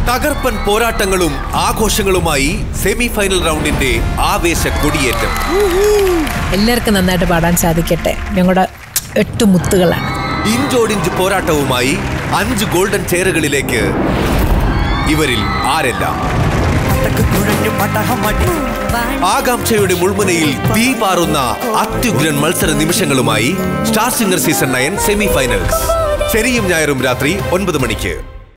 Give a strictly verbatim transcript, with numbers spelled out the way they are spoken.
തകർപ്പൻ പോരാട്ടങ്ങളും ആഘോഷങ്ങളുമായി semi final റൗണ്ടിന്റെ ആവേശ കൊടിയേറ്റം. എല്ലാവർക്കും നന്നായിട്ട് പാടാൻ സാധിക്കട്ടെ. ഞങ്ങളുടെ എട്ട് മുത്തുകളാണ്. ഇഞ്ചോടിഞ്ച് പോരാട്ടവുമായി അഞ്ച് ഗോൾഡൻ ചെയറുകളിലേക്ക് ഇവരിൽ ആരെല്ലാം? ആകാംക്ഷയുടെ മുൾമുനയിൽ തീ പാറുന്ന അത്യുഗ്രൻ മത്സര നിമിഷങ്ങളുമായി star singer season nine semi finals ശനിയും ഞായറും രാത്രി ഒൻപത് മണിക്ക്.